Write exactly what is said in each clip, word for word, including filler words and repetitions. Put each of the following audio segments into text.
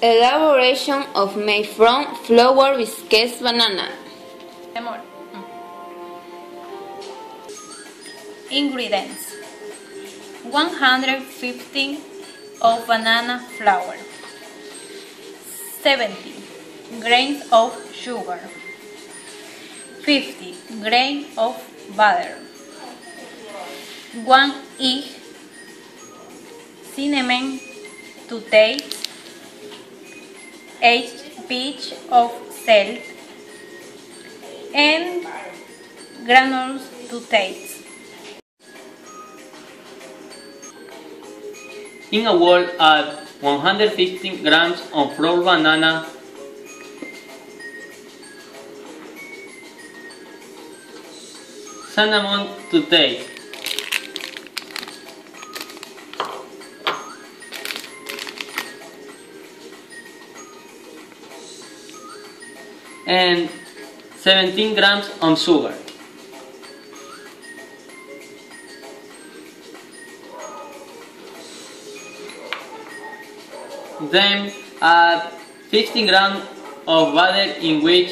Elaboration of made from flour, biscuits, banana. Amor. Ingredients: one hundred fifty of banana flour, seventy grains of sugar, fifty grains of butter, one egg, cinnamon to taste, eight pinch of salt, and granules to taste. In a bowl, add one hundred fifty grams of flour banana, cinnamon to taste, and seventeen grams of sugar. Then add fifty grams of butter in which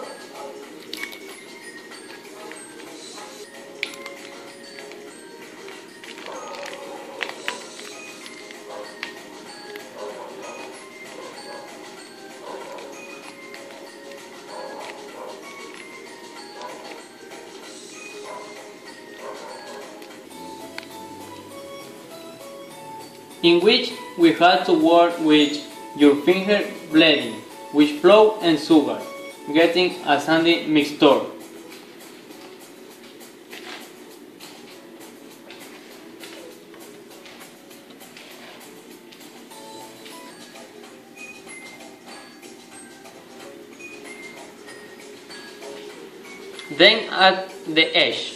in which we have to work with your finger blending with flour and sugar, getting a sandy mixture. Then add the egg.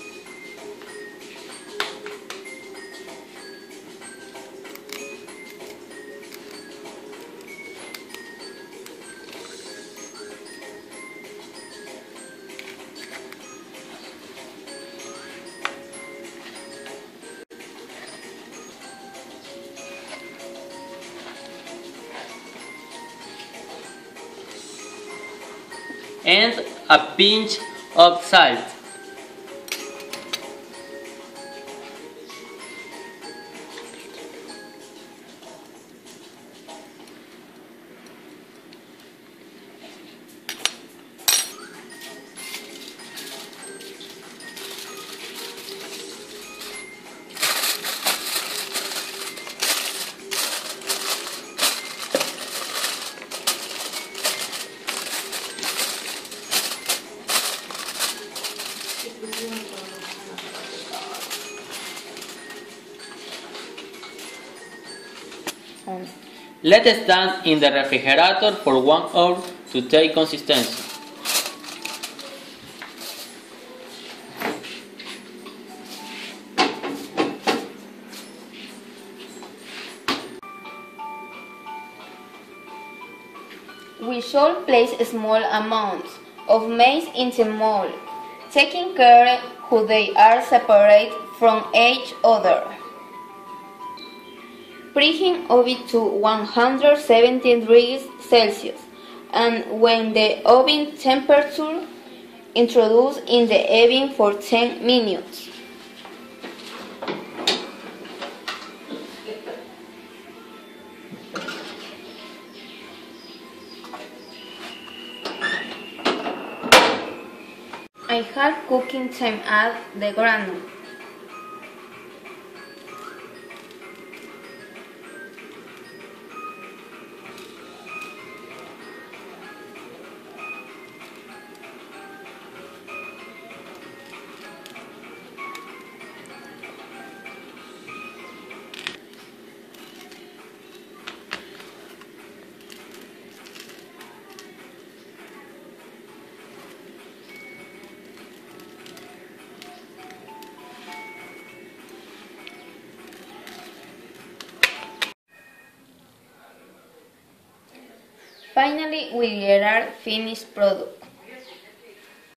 And a pinch of salt. Let it stand in the refrigerator for one hour to take consistency. We should place small amounts of maize into mold, taking care how they are separate from each other. Preheat oven to one hundred seventy degrees Celsius, and when the oven temperature, introduce in the oven for ten minutes. I have cooking time. Add the granule. Finally, we get our finished product.